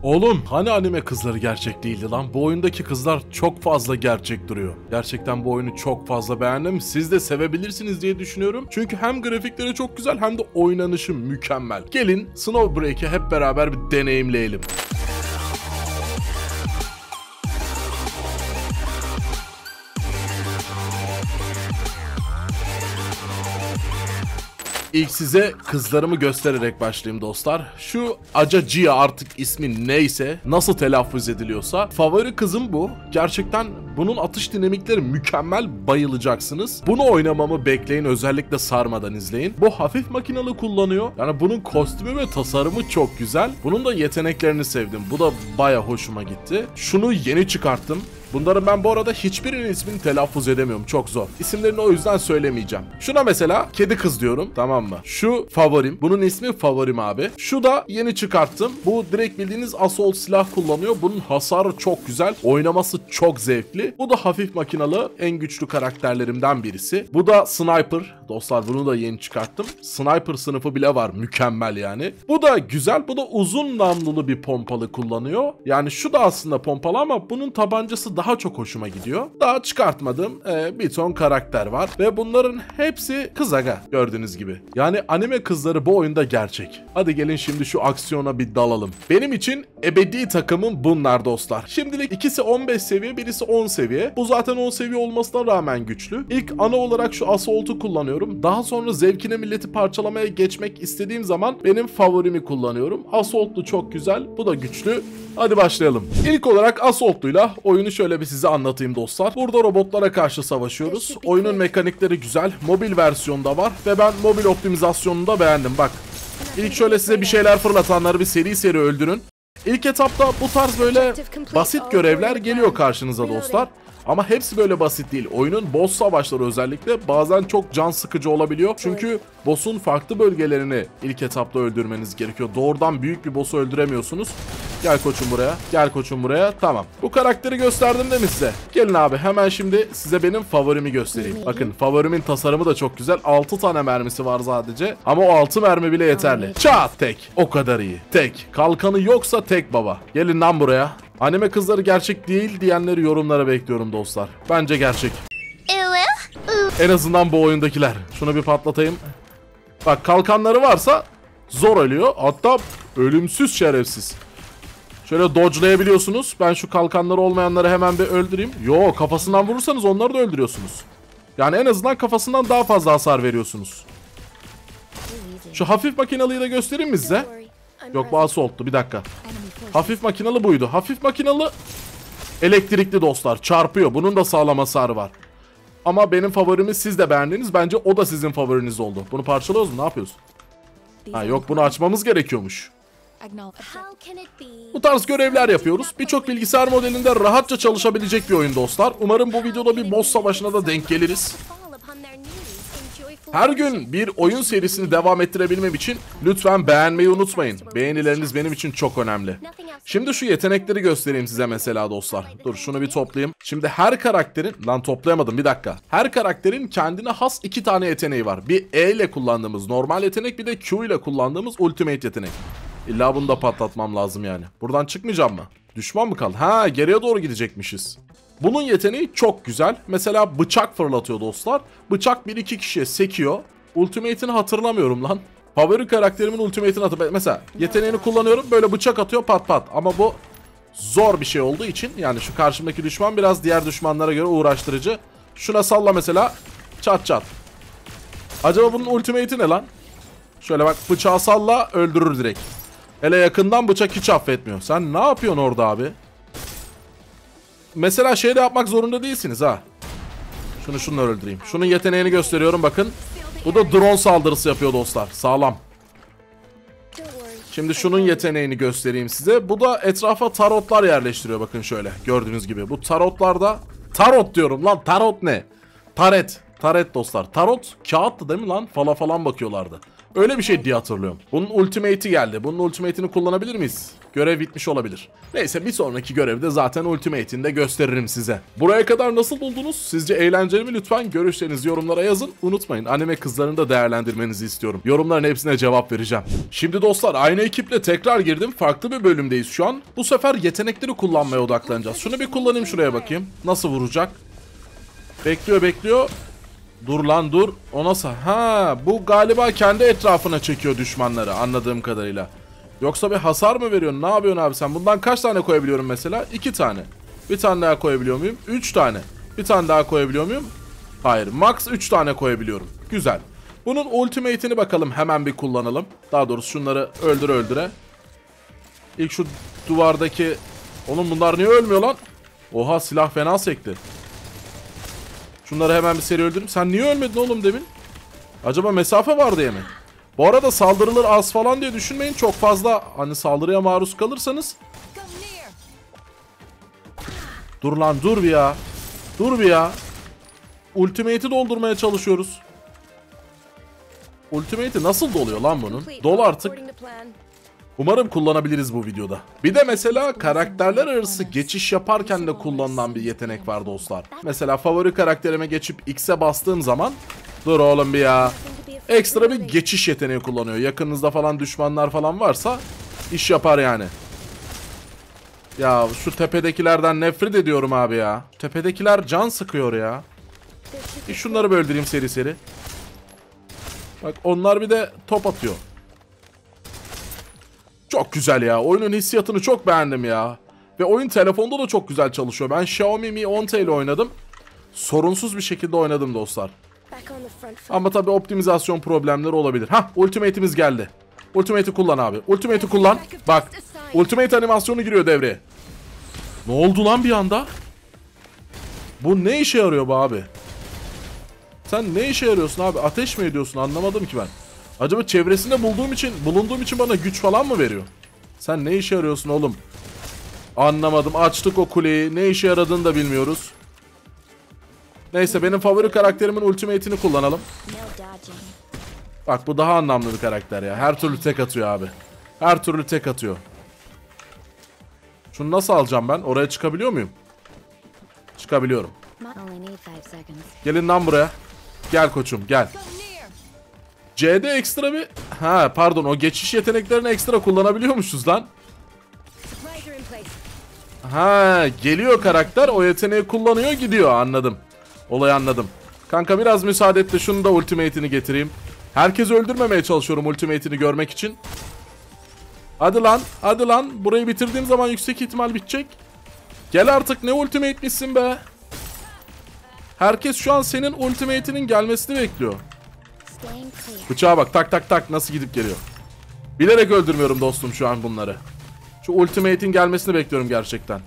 Oğlum hani anime kızları gerçek değildi lan? Bu oyundaki kızlar çok fazla gerçek duruyor. Gerçekten bu oyunu çok fazla beğendim. Siz de sevebilirsiniz diye düşünüyorum. Çünkü hem grafikleri çok güzel hem de oynanışı mükemmel. Gelin Snowbreak'i hep beraber bir deneyimleyelim. İlk size kızlarımı göstererek başlayayım dostlar. Şu Aca artık ismi neyse, nasıl telaffuz ediliyorsa favori kızım bu. Gerçekten bunun atış dinamikleri mükemmel, bayılacaksınız. Bunu oynamamı bekleyin, özellikle sarmadan izleyin. Bu hafif makinalı kullanıyor. Yani bunun kostümü ve tasarımı çok güzel. Bunun da yeteneklerini sevdim. Bu da baya hoşuma gitti. Şunu yeni çıkarttım. Bunların ben bu arada hiçbirinin ismini telaffuz edemiyorum. Çok zor. İsimlerini o yüzden söylemeyeceğim. Şuna mesela kedi kız diyorum. Tamam mı? Şu favorim. Bunun ismi favorim abi. Şu da yeni çıkarttım. Bu direkt bildiğiniz assault silah kullanıyor. Bunun hasarı çok güzel. Oynaması çok zevkli. Bu da hafif makinalı. En güçlü karakterlerimden birisi. Bu da sniper. Dostlar bunu da yeni çıkarttım. Sniper sınıfı bile var. Mükemmel yani. Bu da güzel. Bu da uzun namlulu bir pompalı kullanıyor. Yani şu da aslında pompalı ama bunun tabancası daha çok hoşuma gidiyor. Daha çıkartmadığım bir ton karakter var. Ve bunların hepsi kız aga. Gördüğünüz gibi. Yani anime kızları bu oyunda gerçek. Hadi gelin şimdi şu aksiyona bir dalalım. Benim için ebedi takımım bunlar dostlar. Şimdilik ikisi 15 seviye, birisi 10 seviye. Bu zaten 10 seviye olmasına rağmen güçlü. İlk ana olarak şu Assault'u kullanıyorum. Daha sonra zevkine milleti parçalamaya geçmek istediğim zaman benim favorimi kullanıyorum. Assault'lu çok güzel. Bu da güçlü. Hadi başlayalım. İlk olarak Assault'luyla oyunu şöyle bir size anlatayım dostlar. Burada robotlara karşı savaşıyoruz. Oyunun mekanikleri güzel. Mobil versiyonda var ve ben mobil optimizasyonunu da beğendim. Bak. İlk şöyle size bir şeyler fırlatanları bir seri öldürün. İlk etapta bu tarz böyle basit görevler geliyor karşınıza dostlar. Ama hepsi böyle basit değil. Oyunun boss savaşları özellikle bazen çok can sıkıcı olabiliyor. Çünkü boss'un farklı bölgelerini ilk etapta öldürmeniz gerekiyor. Doğrudan büyük bir boss'u öldüremiyorsunuz. Gel koçum buraya. Gel koçum buraya. Tamam. Bu karakteri gösterdim değil mi size? Gelin abi hemen şimdi size benim favorimi göstereyim. Bakın favorimin tasarımı da çok güzel. 6 tane mermisi var sadece. Ama o 6 mermi bile yeterli. Çat tek. O kadar iyi. Tek. Kalkanı yoksa tek baba. Gelin lan buraya. Anime kızları gerçek değil diyenleri yorumlara bekliyorum dostlar. Bence gerçek. En azından bu oyundakiler. Şunu bir patlatayım. Bak kalkanları varsa zor ölüyor. Hatta ölümsüz şerefsiz. Şöyle dodge'layabiliyorsunuz. Ben şu kalkanları olmayanları hemen bir öldüreyim. Yo kafasından vurursanız onları da öldürüyorsunuz. Yani en azından kafasından daha fazla hasar veriyorsunuz. Şu hafif makinalıyı da göstereyim mi size? Yok bu assault'tu bir dakika. Hafif makinalı buydu. Hafif makinalı elektrikli dostlar. Çarpıyor. Bunun da sağlam hasarı var. Ama benim favorimi siz de beğendiniz. Bence o da sizin favoriniz oldu. Bunu parçalıyoruz mu? Ne yapıyoruz? Ha yok bunu açmamız gerekiyormuş. Bu tarz görevler yapıyoruz. Birçok bilgisayar modelinde rahatça çalışabilecek bir oyun dostlar. Umarım bu videoda bir boss savaşına da denk geliriz. Her gün bir oyun serisini devam ettirebilmem için lütfen beğenmeyi unutmayın. Beğenileriniz benim için çok önemli. Şimdi şu yetenekleri göstereyim size mesela dostlar. Dur şunu bir toplayayım. Şimdi her karakterin... Lan toplayamadım bir dakika. Her karakterin kendine has 2 tane yeteneği var. Bir E ile kullandığımız normal yetenek, bir de Q ile kullandığımız ultimate yetenek. İlla bunu da patlatmam lazım yani. Buradan çıkmayacağım mı? Düşman mı kaldı? Ha geriye doğru gidecekmişiz. Bunun yeteneği çok güzel. Mesela bıçak fırlatıyor dostlar. Bıçak 1-2 kişiye sekiyor. Ultimate'ini hatırlamıyorum lan. Favori karakterimin ultimate'ini hatırlamıyorum. Mesela yeteneğini kullanıyorum. Böyle bıçak atıyor pat pat. Ama bu zor bir şey olduğu için. Yani şu karşımdaki düşman biraz diğer düşmanlara göre uğraştırıcı. Şuna salla mesela. Çat çat. Acaba bunun ultimate'i ne lan? Şöyle bak bıçağı salla öldürür direkt. Hele yakından bıçak hiç affetmiyor. Sen ne yapıyorsun orada abi? Mesela şey de yapmak zorunda değilsiniz ha. Şunları öldüreyim. Şunun yeteneğini gösteriyorum bakın. Bu da drone saldırısı yapıyor dostlar. Sağlam. Şimdi şunun yeteneğini göstereyim size. Bu da etrafa tarotlar yerleştiriyor bakın şöyle. Gördüğünüz gibi. Bu tarotlarda... Tarot diyorum lan. Tarot ne? Taret. Taret dostlar. Tarot kağıttı değil mi lan? Falan bakıyorlardı. Öyle bir şey diye hatırlıyorum. Bunun ultimate'i geldi. Bunun ultimate'ini kullanabilir miyiz? Görev bitmiş olabilir. Neyse bir sonraki görevde zaten Ultimate'ini de gösteririm size. Buraya kadar nasıl buldunuz? Sizce eğlenceli mi? Lütfen görüşlerinizi yorumlara yazın. Unutmayın anime kızlarını da değerlendirmenizi istiyorum. Yorumların hepsine cevap vereceğim. Şimdi dostlar aynı ekiple tekrar girdim. Farklı bir bölümdeyiz şu an. Bu sefer yetenekleri kullanmaya odaklanacağız. Şunu bir kullanayım şuraya bakayım. Nasıl vuracak? Bekliyor. Dur lan dur. O nasıl? Ha, bu galiba kendi etrafına çekiyor düşmanları anladığım kadarıyla. Yoksa bir hasar mı veriyorsun? Ne yapıyorsun abi sen? Bundan kaç tane koyabiliyorum mesela? 2 tane. Bir tane daha koyabiliyor muyum? 3 tane. Bir tane daha koyabiliyor muyum? Hayır. Max 3 tane koyabiliyorum. Güzel. Bunun ultimate'ini bakalım hemen bir kullanalım. Daha doğrusu şunları öldüre. İlk şu duvardaki... Oğlum bunlar niye ölmüyor lan? Oha silah fena sekti. Şunları hemen bir seri öldüreyim. Sen niye ölmedin oğlum demin? Acaba mesafe var diye mi? Bu arada saldırılır az falan diye düşünmeyin. Çok fazla hani saldırıya maruz kalırsanız. Dur lan dur bir ya. Dur bir ya. Ultimate'i doldurmaya çalışıyoruz. Ultimate'i nasıl doluyor lan bunun? Dol artık. Umarım kullanabiliriz bu videoda. Bir de mesela karakterler arası geçiş yaparken de kullanılan bir yetenek var dostlar. Mesela favori karakterime geçip X'e bastığım zaman... Dur oğlum bir ya. Ekstra bir geçiş yeteneği kullanıyor. Yakınınızda falan düşmanlar falan varsa iş yapar yani. Ya şu tepedekilerden nefret ediyorum abi ya. Tepedekiler can sıkıyor ya. Şunları öldüreyim seri. Bak onlar bir de top atıyor. Çok güzel ya. Oyunun hissiyatını çok beğendim ya. Ve oyun telefonda da çok güzel çalışıyor. Ben Xiaomi Mi 10T ile oynadım. Sorunsuz bir şekilde oynadım dostlar. Ama tabii optimizasyon problemleri olabilir. Hah, ultimate'imiz geldi. Ultimate'i kullan abi. Ultimate'i kullan. Bak, ultimate animasyonu giriyor devreye. Ne oldu lan bir anda? Bu ne işe yarıyor bu abi? Sen ne işe yarıyorsun abi? Ateş mi ediyorsun? Anlamadım ki ben. Acaba çevresinde bulunduğum için bana güç falan mı veriyor? Sen ne işe yarıyorsun oğlum? Anlamadım. Açtık o kuleyi. Ne işe yaradığını da bilmiyoruz. Neyse benim favori karakterimin ultimate'ini kullanalım. Bak bu daha anlamlı bir karakter ya. Her türlü tek atıyor abi. Her türlü tek atıyor. Şunu nasıl alacağım ben? Oraya çıkabiliyor muyum? Çıkabiliyorum. Gelin lan buraya. Gel koçum gel. C'de ekstra bir... Ha pardon, o geçiş yeteneklerini ekstra kullanabiliyormuşuz lan. Ha geliyor karakter, o yeteneği kullanıyor gidiyor, anladım. Olayı anladım. Kanka biraz müsaade et de şunu da ultimate'ini getireyim. Herkesi öldürmemeye çalışıyorum ultimate'ini görmek için. Hadi lan hadi lan, burayı bitirdiğim zaman yüksek ihtimal bitecek. Gel artık, ne ultimate'mişsin be. Herkes şu an senin ultimate'inin gelmesini bekliyor. Bıçağa bak, tak tak tak nasıl gidip geliyor. Bilerek öldürmüyorum dostum şu an bunları. Şu ultimate'in gelmesini bekliyorum gerçekten.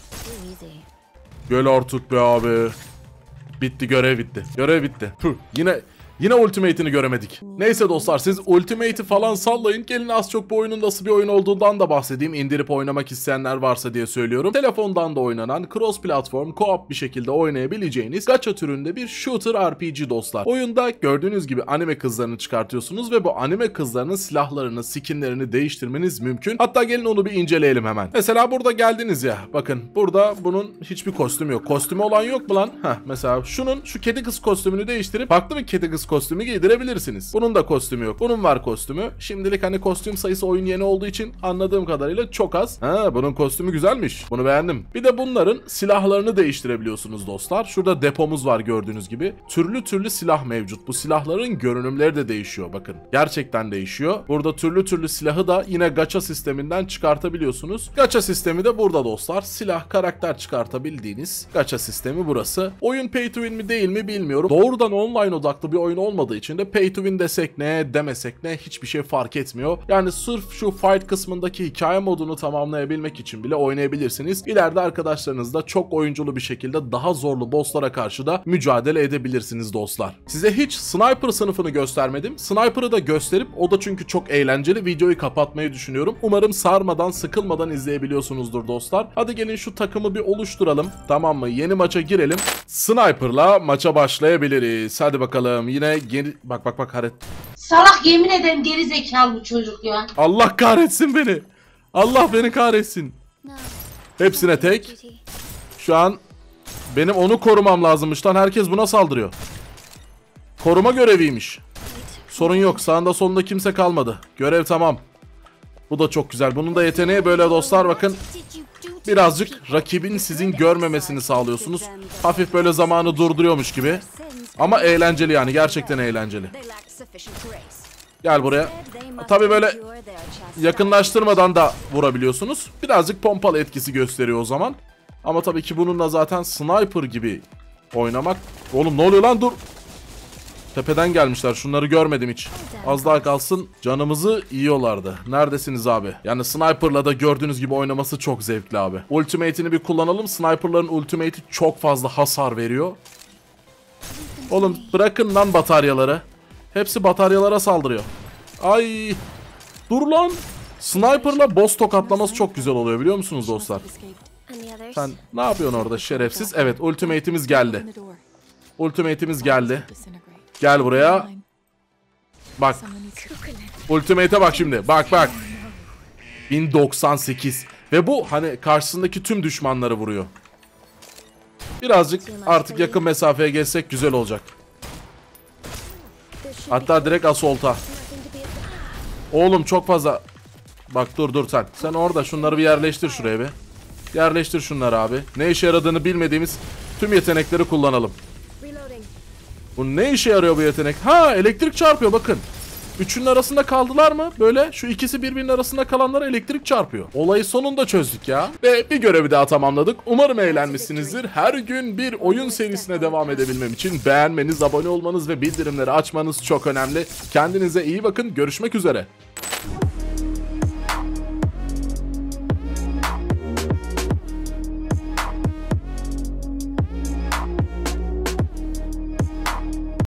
Gel artık be abi. Bitti, görev bitti. Görev bitti. Puh, yine ultimate'ini göremedik. Neyse dostlar, siz ultimate'i falan sallayın. Gelin az çok bu oyunun nasıl bir oyun olduğundan da bahsedeyim. İndirip oynamak isteyenler varsa diye söylüyorum. Telefondan da oynanan, cross platform, co-op bir şekilde oynayabileceğiniz gacha türünde bir shooter RPG dostlar. Oyunda gördüğünüz gibi anime kızlarını çıkartıyorsunuz ve bu anime kızlarının silahlarını, skinlerini değiştirmeniz mümkün. Hatta gelin onu bir inceleyelim hemen. Mesela burada geldiniz ya. Bakın burada bunun hiçbir kostümü yok. Kostümü olan yok mu lan? Heh, mesela şu kedi kız kostümünü değiştirip farklı bir kedi kız kostümü giydirebilirsiniz. Bunun da kostümü yok. Bunun var kostümü. Şimdilik hani kostüm sayısı oyun yeni olduğu için anladığım kadarıyla çok az. Ha, bunun kostümü güzelmiş. Bunu beğendim. Bir de bunların silahlarını değiştirebiliyorsunuz dostlar. Şurada depomuz var gördüğünüz gibi. Türlü türlü silah mevcut. Bu silahların görünümleri de değişiyor bakın. Gerçekten değişiyor. Burada türlü türlü silahı da yine gacha sisteminden çıkartabiliyorsunuz. Gacha sistemi de burada dostlar. Silah, karakter çıkartabildiğiniz gacha sistemi burası. Oyun pay to win mi değil mi bilmiyorum. Doğrudan online odaklı bir oyun olmadığı için de pay to win desek ne demesek ne hiçbir şey fark etmiyor. Yani sırf şu fight kısmındaki hikaye modunu tamamlayabilmek için bile oynayabilirsiniz. İleride arkadaşlarınızla çok oyunculu bir şekilde daha zorlu bosslara karşı da mücadele edebilirsiniz dostlar. Size hiç sniper sınıfını göstermedim. Sniper'ı da gösterip, o da çünkü çok eğlenceli, videoyu kapatmayı düşünüyorum. Umarım sarmadan sıkılmadan izleyebiliyorsunuzdur dostlar. Hadi gelin şu takımı bir oluşturalım. Tamam mı? Yeni maça girelim. Sniper'la maça başlayabiliriz. Hadi bakalım. Yine bak Haret. Salak, yemin ederim geri zekalı bu çocuk ya. Allah kahretsin beni. Allah beni kahretsin. Hepsine tek. Şu an benim onu korumam lazımmış lan. Herkes buna saldırıyor. Koruma göreviymiş. Sorun yok. Sağında solunda kimse kalmadı. Görev tamam. Bu da çok güzel. Bunun da yeteneği böyle dostlar, bakın. Birazcık rakibin sizin görmemesini sağlıyorsunuz. Hafif böyle zamanı durduruyormuş gibi. Ama eğlenceli yani. Gerçekten eğlenceli. Gel buraya. Tabii böyle yakınlaştırmadan da vurabiliyorsunuz. Birazcık pompalı etkisi gösteriyor o zaman. Ama tabii ki bununla zaten sniper gibi oynamak. Oğlum ne oluyor lan, dur. Tepeden gelmişler. Şunları görmedim hiç. Az daha kalsın canımızı yiyorlardı. Neredesiniz abi? Yani sniper'la da gördüğünüz gibi oynaması çok zevkli abi. Ultimate'ini bir kullanalım. Sniper'ların ultimate'i çok fazla hasar veriyor. Oğlum bırakın lan bataryaları. Hepsi bataryalara saldırıyor. Ay. Dur lan. Sniper'la boss tokatlaması çok güzel oluyor biliyor musunuz dostlar? Sen ne yapıyorsun orada şerefsiz? Evet, ultimate'imiz geldi. Ultimate'imiz geldi. Gel buraya. Bak. Ultimate'e bak şimdi. Bak bak. 1098. Ve bu hani karşısındaki tüm düşmanları vuruyor. Birazcık artık yakın mesafeye geçsek güzel olacak. Hatta direkt assault'a. Oğlum çok fazla. Bak dur sen. Sen orada şunları bir yerleştir şuraya bir. Yerleştir şunları abi. Ne işe yaradığını bilmediğimiz tüm yetenekleri kullanalım. Bu ne işe yarıyor bu yetenek? Ha, elektrik çarpıyor bakın. Üçünün arasında kaldılar mı? Böyle şu ikisi birbirinin arasında kalanlara elektrik çarpıyor. Olayı sonunda çözdük ya. Ve bir görevi daha tamamladık. Umarım eğlenmişsinizdir. Her gün bir oyun serisine devam edebilmem için beğenmeniz, abone olmanız ve bildirimleri açmanız çok önemli. Kendinize iyi bakın. Görüşmek üzere.